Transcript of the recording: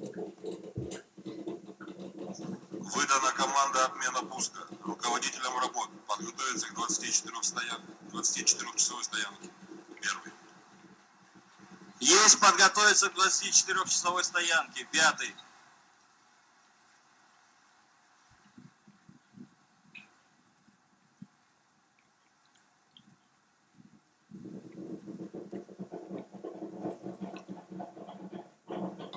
Выдана команда отмена пуска. Руководителям работ подготовиться к 24-часовой стоянке. Первый. Есть подготовиться к 24-часовой стоянке. Пятый.